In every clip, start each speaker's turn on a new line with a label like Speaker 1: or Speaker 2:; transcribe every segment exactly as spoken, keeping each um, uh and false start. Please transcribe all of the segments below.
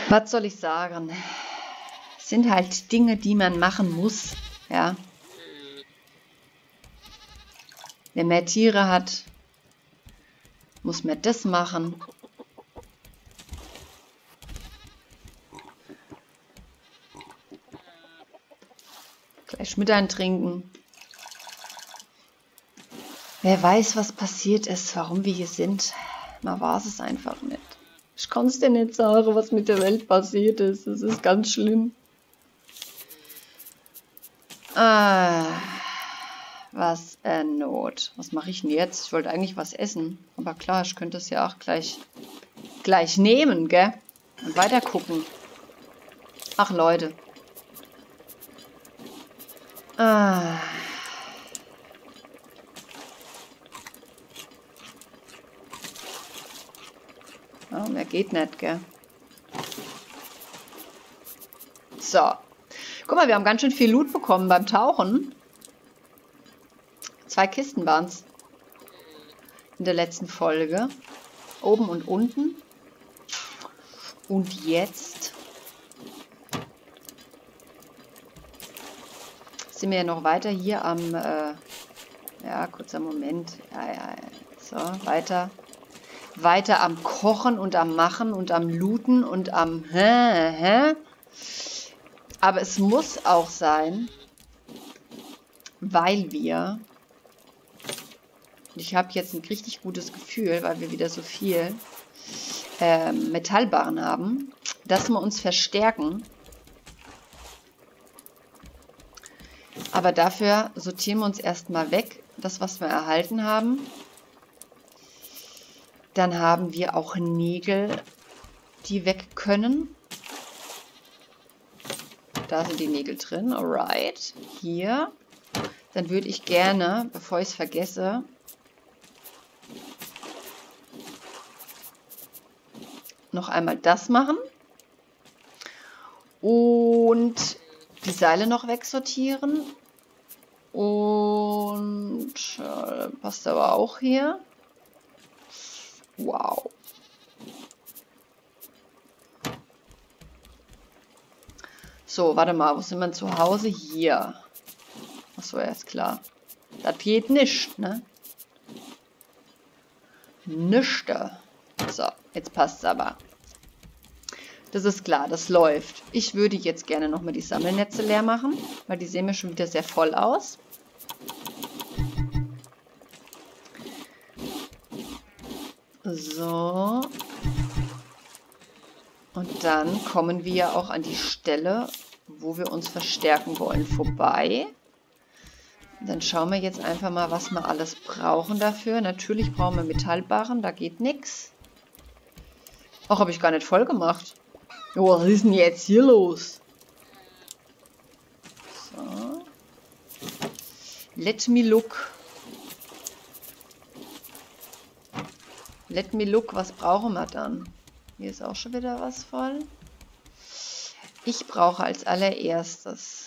Speaker 1: Was soll ich sagen? Es sind halt Dinge, die man machen muss. Ja. Wer mehr Tiere hat, muss mehr das machen. Gleich mit eintrinken. Wer weiß, was passiert ist, warum wir hier sind. Man weiß es einfach nicht. Ich kann es dir nicht sagen, was mit der Welt passiert ist. Das ist ganz schlimm. Ah, was eine Not. Was mache ich denn jetzt? Ich wollte eigentlich was essen. Aber klar, ich könnte es ja auch gleich, gleich nehmen, gell? Und weiter gucken. Ach, Leute. Ah. Oh, mehr geht nicht, gell? So. Guck mal, wir haben ganz schön viel Loot bekommen beim Tauchen. Zwei Kisten waren es. In der letzten Folge. Oben und unten. Und jetzt sind wir ja noch weiter hier am... Äh, ja, kurzer Moment. Ja, ja, ja. So, weiter. Weiter am Kochen und am Machen und am Looten und am... Hä, hä? Aber es muss auch sein, weil wir... Ich habe jetzt ein richtig gutes Gefühl, weil wir wieder so viel äh, Metallbarren haben, dass wir uns verstärken. Aber dafür sortieren wir uns erstmal weg, das, was wir erhalten haben. Dann haben wir auch Nägel, die weg können. Da sind die Nägel drin, alright. Hier. Dann würde ich gerne, bevor ich es vergesse, noch einmal das machen. Und die Seile noch wegsortieren. Und äh, passt aber auch hier. Wow. So, warte mal, wo sind wir zu Hause? Hier. Achso, ja, ist klar. Das geht nicht, ne? Nischte. So, jetzt passt es aber. Das ist klar, das läuft. Ich würde jetzt gerne nochmal die Sammelnetze leer machen, weil die sehen mir schon wieder sehr voll aus. So. Und dann kommen wir auch an die Stelle, wo wir uns verstärken wollen, vorbei. Dann schauen wir jetzt einfach mal, was wir alles brauchen dafür. Natürlich brauchen wir Metallbarren, da geht nichts. Ach, habe ich gar nicht voll gemacht. Oh, was ist denn jetzt hier los? So. Let me look. Let me look, was brauchen wir dann? Hier ist auch schon wieder was voll. Ich brauche als allererstes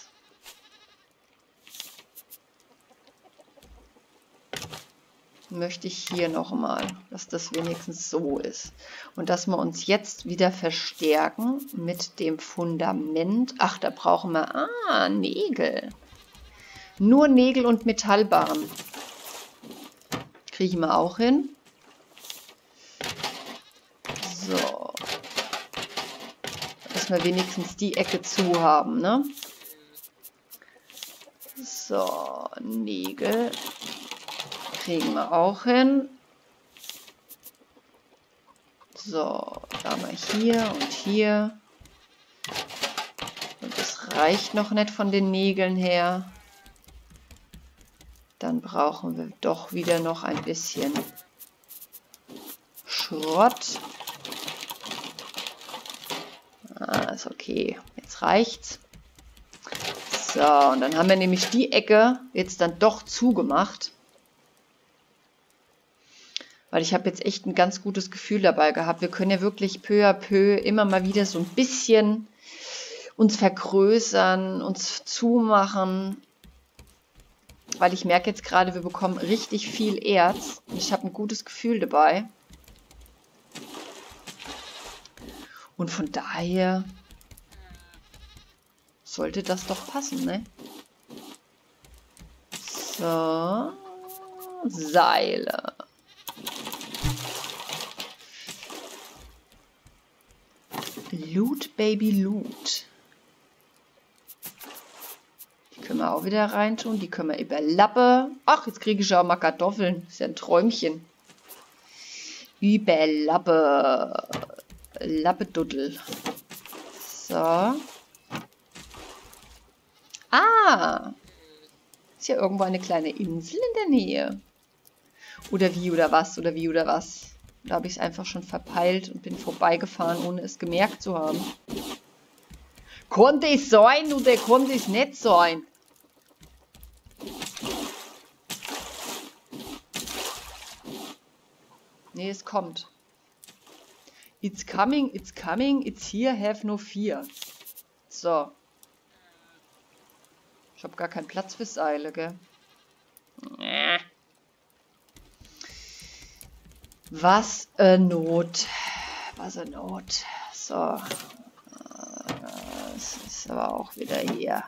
Speaker 1: möchte ich hier nochmal, dass das wenigstens so ist. Und dass wir uns jetzt wieder verstärken mit dem Fundament. Ach, da brauchen wir, ah, Nägel. Nur Nägel und Metallbarren. Kriegen wir auch hin. So. Dass wir wenigstens die Ecke zu haben, ne? So, Nägel. Kriegen wir auch hin. So, da haben wir hier und hier. Und das reicht noch nicht von den Nägeln her. Dann brauchen wir doch wieder noch ein bisschen Schrott. Ah, ist okay. Jetzt reicht's. So, und dann haben wir nämlich die Ecke jetzt dann doch zugemacht. Weil ich habe jetzt echt ein ganz gutes Gefühl dabei gehabt. Wir können ja wirklich peu à peu immer mal wieder so ein bisschen uns vergrößern, uns zumachen. Weil ich merke jetzt gerade, wir bekommen richtig viel Erz. Und ich habe ein gutes Gefühl dabei. Und von daher sollte das doch passen, ne? So. Seile. Loot, Baby, Loot. Die können wir auch wieder reintun. Die können wir überlappen. Ach, jetzt kriege ich auch mal Kartoffeln. Ist ja ein Träumchen. Überlappe. Lappeduddel. So. Ah. Ist ja irgendwo eine kleine Insel in der Nähe. Oder wie oder was, oder wie oder was. Da habe ich es einfach schon verpeilt und bin vorbeigefahren, ohne es gemerkt zu haben. Konnte es sein oder konnte es nicht sein? Nee, es kommt. It's coming, it's coming, it's here, have no fear. So. Ich habe gar keinen Platz für Seile, gell? Was a Not. Was a Not. So. Das ist aber auch wieder hier.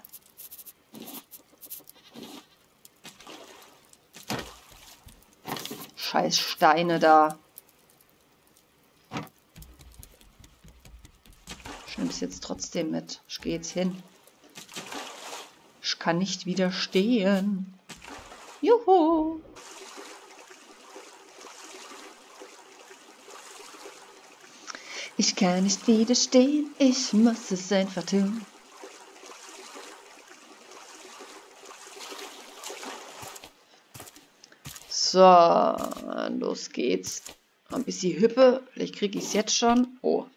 Speaker 1: Scheiß Steine da. Ich nehme es jetzt trotzdem mit. Ich gehe jetzt hin. Ich kann nicht widerstehen. Juhu. Ich kann nicht widerstehen. Ich muss es einfach tun. So, los geht's. Ein bisschen Hüppe. Vielleicht kriege ich es jetzt schon. Oh.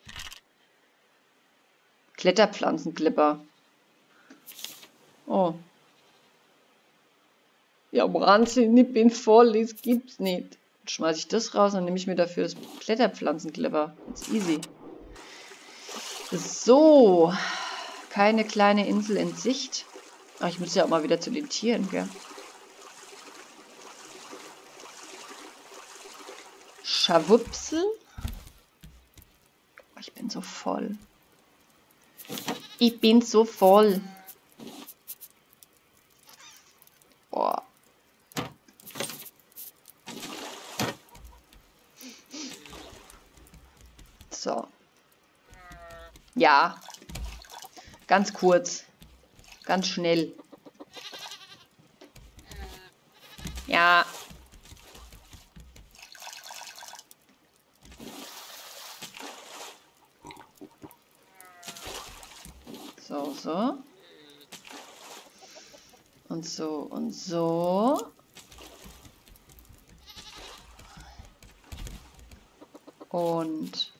Speaker 1: Kletterpflanzenklipper. Oh. Ja, Wahnsinn, ich bin voll, das gibt's nicht. Dann schmeiße ich das raus und nehme ich mir dafür das Kletterpflanzenklipper. Das ist easy. So. Keine kleine Insel in Sicht. Ach, ich muss ja auch mal wieder zu den Tieren, gell? Schawupsel. Ich bin so voll. Ich bin so voll. Boah. So. Ja. Ganz kurz. Ganz schnell. Ja. So, so. Und so und so. Und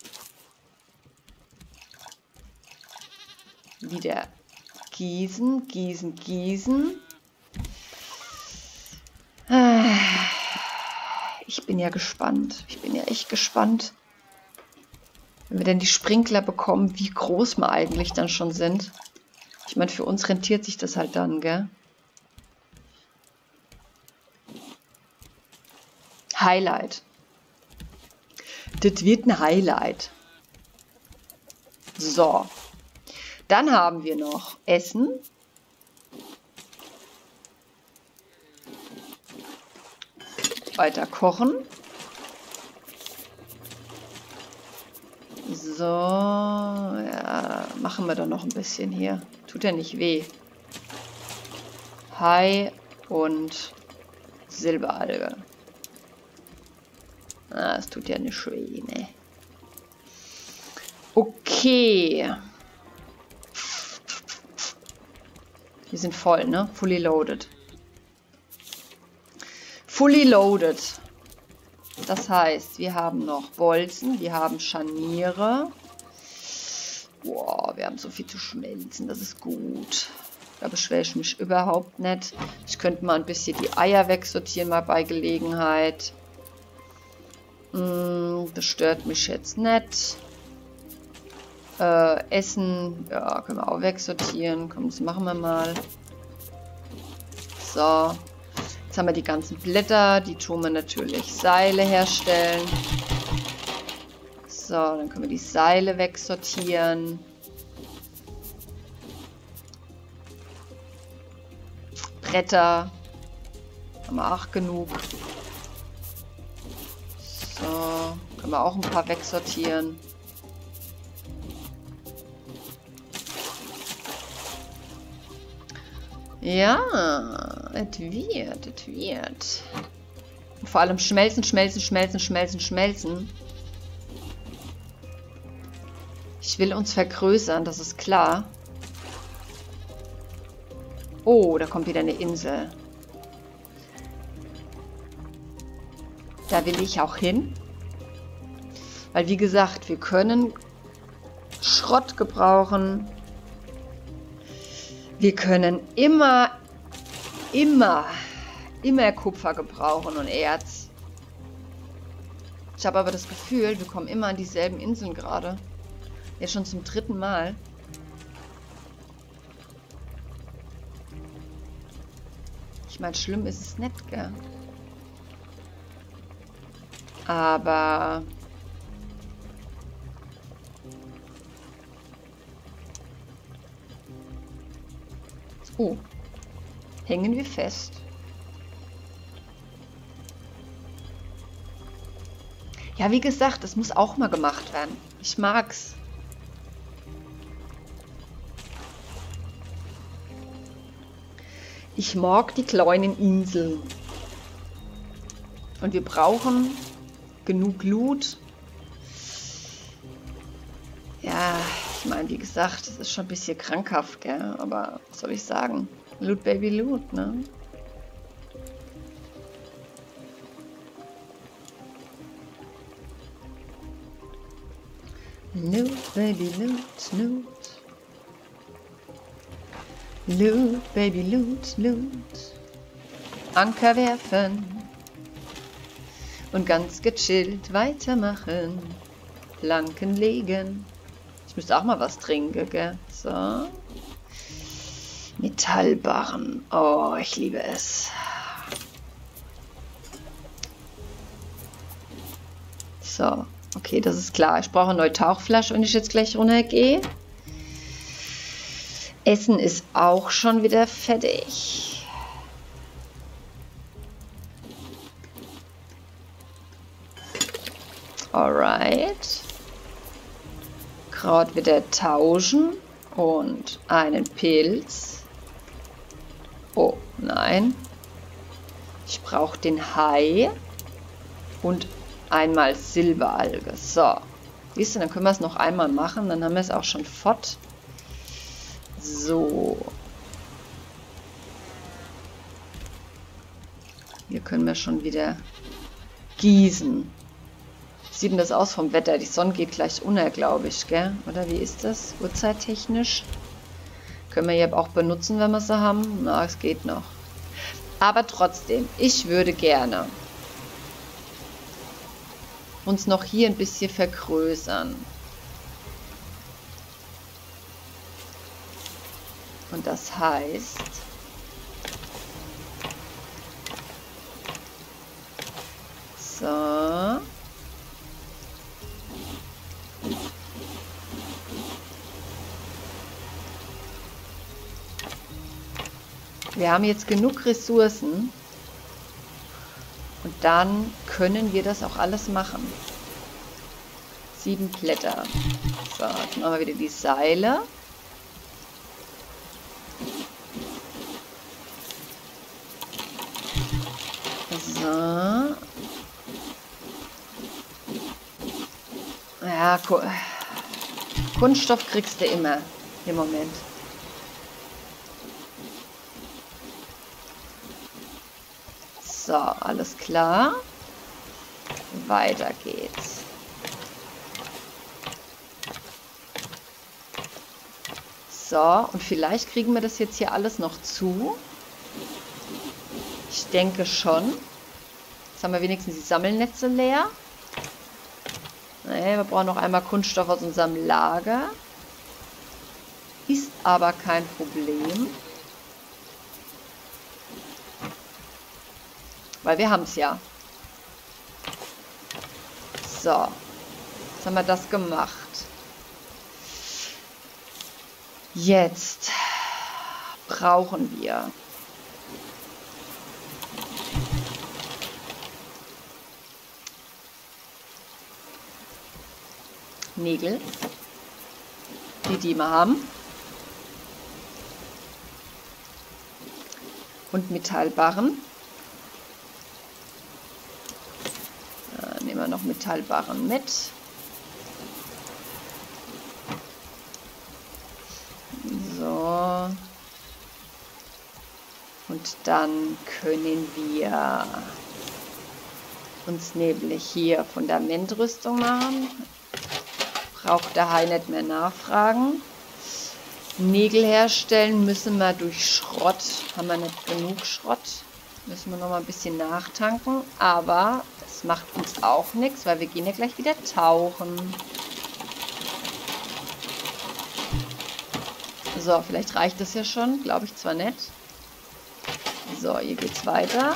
Speaker 1: wieder gießen, gießen, gießen. Ich bin ja gespannt. Ich bin ja echt gespannt. Wenn wir denn die Sprinkler bekommen, wie groß wir eigentlich dann schon sind. Ich meine, für uns rentiert sich das halt dann, gell? Highlight. Das wird ein Highlight. So. Dann haben wir noch Essen. Weiter kochen. So, ja, machen wir doch noch ein bisschen hier. Tut ja nicht weh. Hai und Silberalge. Ah, es tut ja nicht weh, ne? Okay. Wir sind voll, ne? Fully loaded. Fully loaded. Das heißt, wir haben noch Bolzen, wir haben Scharniere. Boah, wir haben so viel zu schmelzen, das ist gut. Da beschwere ich mich überhaupt nicht. Ich könnte mal ein bisschen die Eier wegsortieren, mal bei Gelegenheit. Hm, das stört mich jetzt nicht. Äh, Essen, ja, können wir auch wegsortieren. Komm, das machen wir mal. So. Jetzt haben wir die ganzen Blätter, die tun wir natürlich Seile herstellen. So. So, dann können wir die Seile wegsortieren. Bretter. Haben wir auch genug. So, können wir auch ein paar wegsortieren. Ja, es wird, es wird. Und vor allem schmelzen, schmelzen, schmelzen, schmelzen, schmelzen. Ich will uns vergrößern, das ist klar. Oh, da kommt wieder eine Insel. Da will ich auch hin. Weil, wie gesagt, wir können Schrott gebrauchen. Wir können immer, immer, immer Kupfer gebrauchen und Erz. Ich habe aber das Gefühl, wir kommen immer an dieselben Inseln gerade. Jetzt schon zum dritten Mal. Ich meine, schlimm ist es nicht, gell? Aber... Oh. Hängen wir fest. Ja, wie gesagt, das muss auch mal gemacht werden. Ich mag's. Ich mag die kleinen Inseln. Und wir brauchen genug Loot. Ja, ich meine, wie gesagt, das ist schon ein bisschen krankhaft, gell? Aber was soll ich sagen? Loot, Baby, Loot, ne? Loot, Baby, Loot, Loot. Loot, Baby, Loot, Loot. Anker werfen. Und ganz gechillt weitermachen. Planken legen. Ich müsste auch mal was trinken, gell? So. Metallbarren. Oh, ich liebe es. So. Okay, das ist klar. Ich brauche eine neue Tauchflasche, wenn ich jetzt gleich runtergehe. Essen ist auch schon wieder fertig. Alright. Kraut wieder tauschen. Und einen Pilz. Oh, nein. Ich brauche den Hai. Und einmal Silberalge. So. Siehst du, dann können wir es noch einmal machen. Dann haben wir es auch schon fort. So. Hier können wir schon wieder gießen. Wie sieht denn das aus vom Wetter? Die Sonne geht gleich unter, glaube ich, gell? Oder wie ist das? Uhrzeittechnisch? Können wir ja auch benutzen, wenn wir sie haben. Na, es geht noch. Aber trotzdem, ich würde gerne uns noch hier ein bisschen vergrößern. Und das heißt, so, wir haben jetzt genug Ressourcen und dann können wir das auch alles machen. Sieben Blätter. So, jetzt machen wir wieder die Seile. So. Ja, Kunststoff kriegst du immer im Moment. So, alles klar. Weiter geht's. So, und vielleicht kriegen wir das jetzt hier alles noch zu. Ich denke schon. Jetzt haben wir wenigstens die Sammelnetze leer. Nee, wir brauchen noch einmal Kunststoff aus unserem Lager. Ist aber kein Problem. Weil wir haben es ja. So. Jetzt haben wir das gemacht. Jetzt brauchen wir Nägel, die die wir haben. Und Metallbarren. Da nehmen wir noch Metallbarren mit. So. Und dann können wir uns nämlich hier Fundamentrüstung machen. Braucht der Hai nicht mehr nachfragen. Nägel herstellen müssen wir durch Schrott. Haben wir nicht genug Schrott. Müssen wir noch mal ein bisschen nachtanken. Aber das macht uns auch nichts, weil wir gehen ja gleich wieder tauchen. So, vielleicht reicht das ja schon. Glaube ich zwar nicht. So, hier geht's weiter.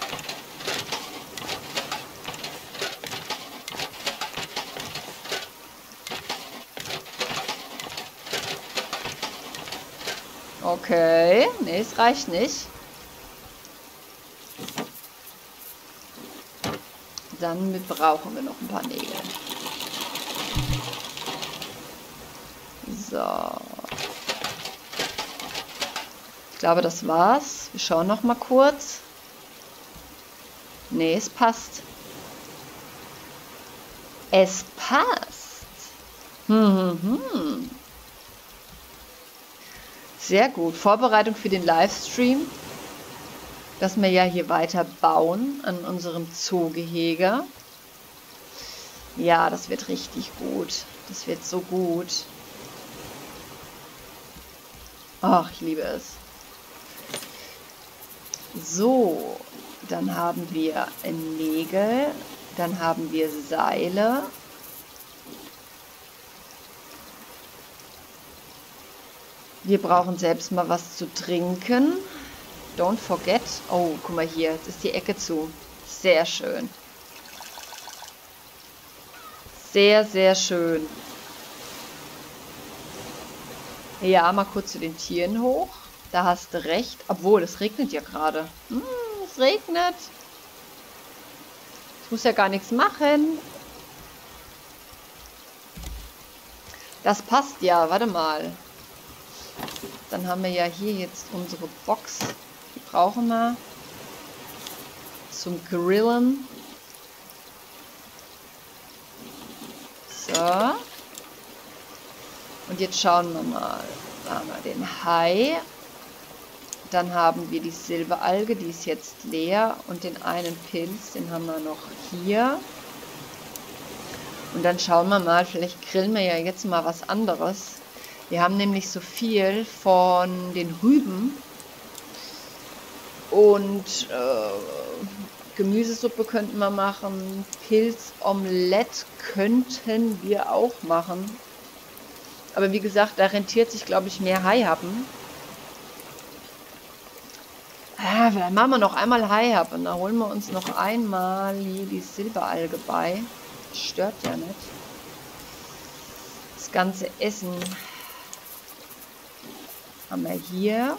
Speaker 1: Okay, nee, es reicht nicht. Dann brauchen wir noch ein paar Nägel. So. Ich glaube, das war's. Wir schauen noch mal kurz. Nee, es passt. Es passt. Hm, hm, hm. Sehr gut. Vorbereitung für den Livestream. Dass wir ja hier weiter bauen an unserem Zoogehege. Ja, das wird richtig gut. Das wird so gut. Ach, ich liebe es. So, dann haben wir Nägel. Dann haben wir Seile. Wir brauchen selbst mal was zu trinken. Don't forget. Oh, guck mal hier. Jetzt ist die Ecke zu. Sehr schön. Sehr, sehr schön. Ja, mal kurz zu den Tieren hoch. Da hast du recht. Obwohl, es regnet ja gerade. Hm, es regnet. Ich muss ja gar nichts machen. Das passt ja. Warte mal. Dann haben wir ja hier jetzt unsere Box. Die brauchen wir zum Grillen. So. Und jetzt schauen wir mal. Da haben wir den Hai. Dann haben wir die Silberalge, die ist jetzt leer. Und den einen Pilz, den haben wir noch hier. Und dann schauen wir mal, vielleicht grillen wir ja jetzt mal was anderes. Wir haben nämlich so viel von den Rüben. Und äh, Gemüsesuppe könnten wir machen. Pilzomelett könnten wir auch machen. Aber wie gesagt, da rentiert sich, glaube ich, mehr Haihappen. Ah, dann machen wir noch einmal Haihappen. Da holen wir uns noch einmal hier die Silberalge bei. Das stört ja nicht. Das ganze Essen haben wir hier.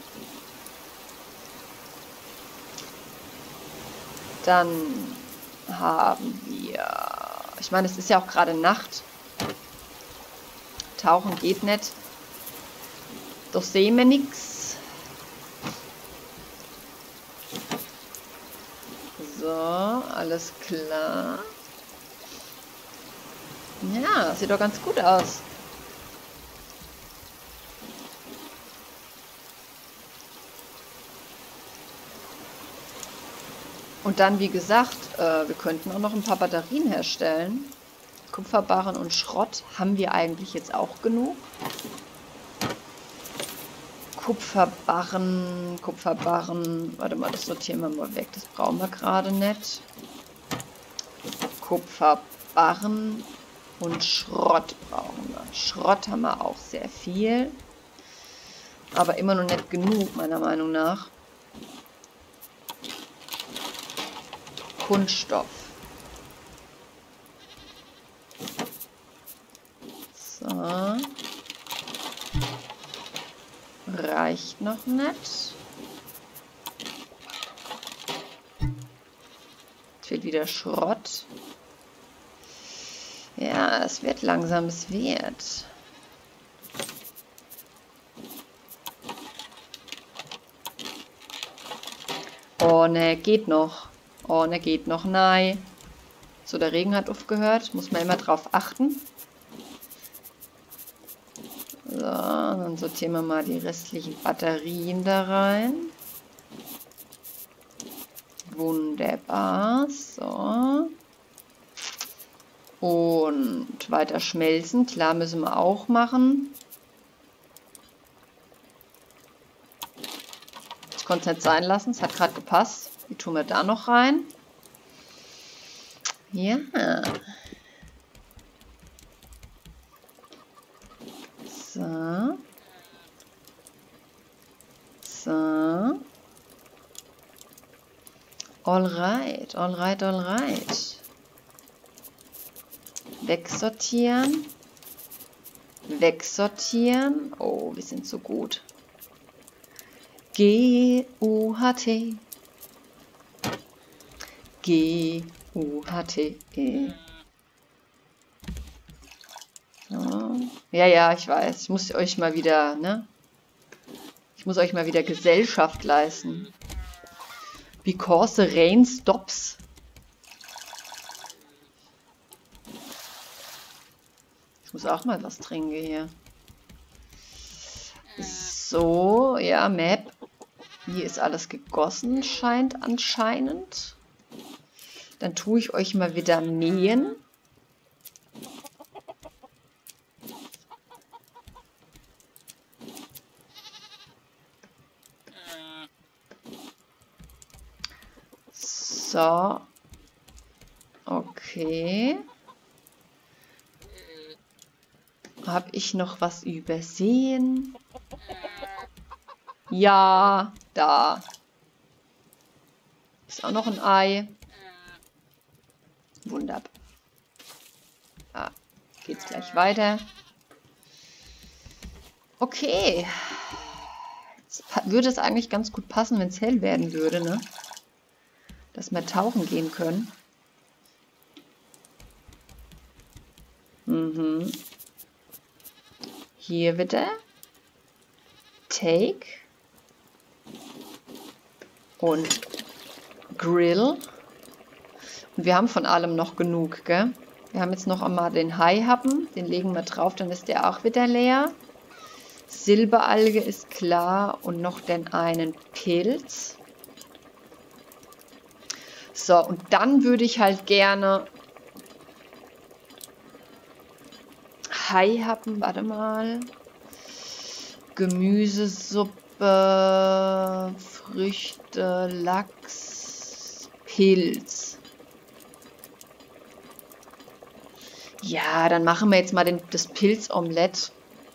Speaker 1: Dann haben wir... Ich meine, es ist ja auch gerade Nacht. Tauchen geht nicht. Doch sehen wir nichts. So, alles klar. Ja, das sieht doch ganz gut aus. Und dann, wie gesagt, äh, wir könnten auch noch ein paar Batterien herstellen. Kupferbarren und Schrott haben wir eigentlich jetzt auch genug. Kupferbarren, Kupferbarren, warte mal, das sortieren wir mal weg, das brauchen wir gerade nicht. Kupferbarren und Schrott brauchen wir. Schrott haben wir auch sehr viel, aber immer noch nicht genug, meiner Meinung nach. Kunststoff. So. Reicht noch nicht. Es fehlt wieder Schrott. Ja, es wird langsam, es wird. Oh ne, geht noch. Oh ne, geht noch. Nein. So, der Regen hat aufgehört. Muss man immer drauf achten. So, dann sortieren wir mal die restlichen Batterien da rein. Wunderbar. So. Und weiter schmelzen. Klar, müssen wir auch machen. Ich konnte es nicht sein lassen. Es hat gerade gepasst. Die tun wir da noch rein. Ja. So. So. Alright, alright, alright. Wegsortieren. Wegsortieren. Oh, wir sind so gut. G U H T. G U H T. E. So. Ja, ja, ich weiß. Ich muss euch mal wieder, ne? Ich muss euch mal wieder Gesellschaft leisten. Because the rain stops. Ich muss auch mal was trinken hier. So, ja, Map. Hier ist alles gegossen, scheint anscheinend. Dann tue ich euch mal wieder mähen. So. Okay. Habe ich noch was übersehen? Ja, da. Ist auch noch ein Ei. Wunderbar. Ah, geht's gleich weiter. Okay. Jetzt würde es eigentlich ganz gut passen, wenn es hell werden würde, ne? Dass wir tauchen gehen können. Mhm. Hier bitte. Take. Und Grill. Und wir haben von allem noch genug, gell? Wir haben jetzt noch einmal den Haihappen. Den legen wir drauf, dann ist der auch wieder leer. Silberalge ist klar. Und noch den einen Pilz. So, und dann würde ich halt gerne Haihappen, warte mal. Gemüsesuppe, Früchte, Lachs, Pilz. Ja, dann machen wir jetzt mal den, das Pilzomelett.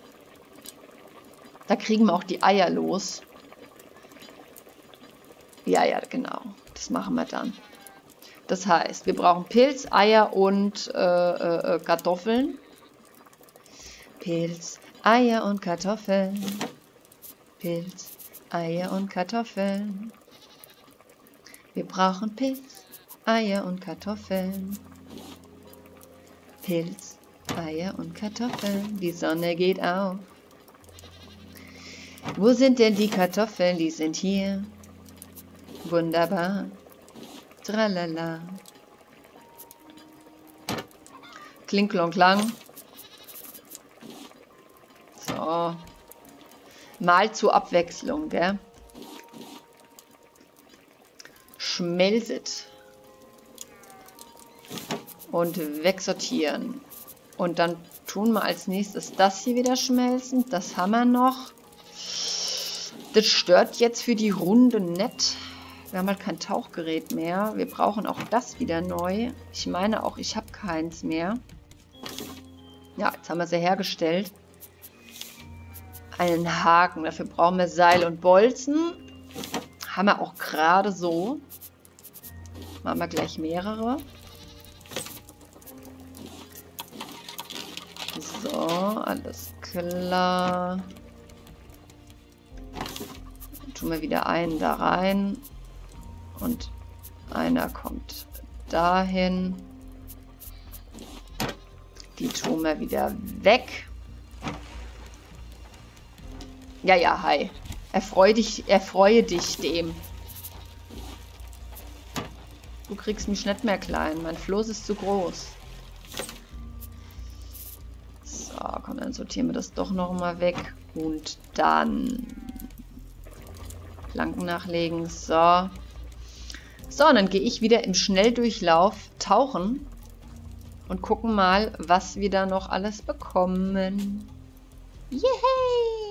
Speaker 1: Da kriegen wir auch die Eier los. Ja, ja, genau. Das machen wir dann. Das heißt, wir brauchen Pilz, Eier und äh, äh, Kartoffeln. Pilz, Eier und Kartoffeln. Pilz, Eier und Kartoffeln. Wir brauchen Pilz, Eier und Kartoffeln. Pilz, Eier und Kartoffeln. Die Sonne geht auf. Wo sind denn die Kartoffeln? Die sind hier. Wunderbar. Tralala. Kling, klong, klang. So. Mal zur Abwechslung, gell? Schmelzet. Und wegsortieren. Und dann tun wir als nächstes das hier wieder schmelzen. Das haben wir noch. Das stört jetzt für die Runde nicht. Wir haben halt kein Tauchgerät mehr. Wir brauchen auch das wieder neu. Ich meine auch, ich habe keins mehr. Ja, jetzt haben wir sie hergestellt. Einen Haken. Dafür brauchen wir Seil und Bolzen. Haben wir auch gerade so. Machen wir gleich mehrere. So, alles klar. Dann tun wir wieder einen da rein. Und einer kommt dahin. Die tun wir wieder weg. Ja, ja, hi. Erfreu dich, erfreue dich dem. Du kriegst mich nicht mehr klein. Mein Floß ist zu groß. So, komm, dann sortieren wir das doch nochmal weg. Und dann Planken nachlegen. So. So, und dann gehe ich wieder im Schnelldurchlauf tauchen und gucken mal, was wir da noch alles bekommen. Yay!